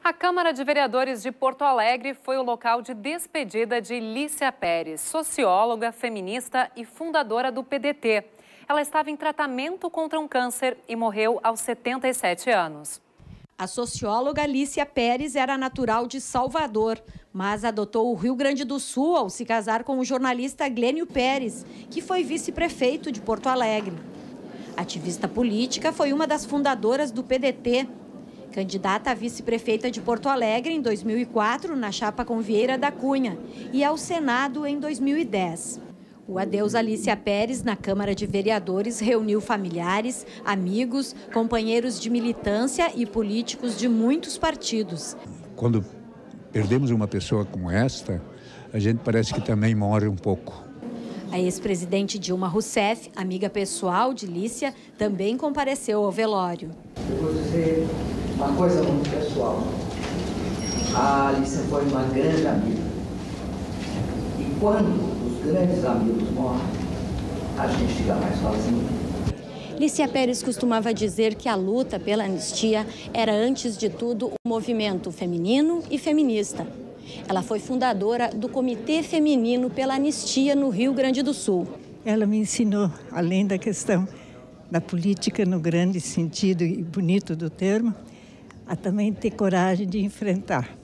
A Câmara de Vereadores de Porto Alegre foi o local de despedida de Lícia Pérez, socióloga, feminista e fundadora do PDT. Ela estava em tratamento contra um câncer e morreu aos 77 anos. A socióloga Lícia Pérez era natural de Salvador, mas adotou o Rio Grande do Sul ao se casar com o jornalista Glênio Pérez, que foi vice-prefeito de Porto Alegre. Ativista política, foi uma das fundadoras do PDT. Candidata a vice-prefeita de Porto Alegre em 2004, na chapa com Vieira da Cunha, e ao Senado em 2010. O adeus a Lícia Pérez na Câmara de Vereadores reuniu familiares, amigos, companheiros de militância e políticos de muitos partidos. Quando perdemos uma pessoa como esta, a gente parece que também morre um pouco. A ex-presidente Dilma Rousseff, amiga pessoal de Lícia, também compareceu ao velório. Eu vou dizer uma coisa muito pessoal. A Lícia foi uma grande amiga. E quando os grandes amigos morrem, a gente fica mais sozinho. Lícia Pérez costumava dizer que a luta pela anistia era, antes de tudo, um movimento feminino e feminista. Ela foi fundadora do Comitê Feminino pela Anistia no Rio Grande do Sul. Ela me ensinou, além da questão da política no grande sentido e bonito do termo, a também ter coragem de enfrentar.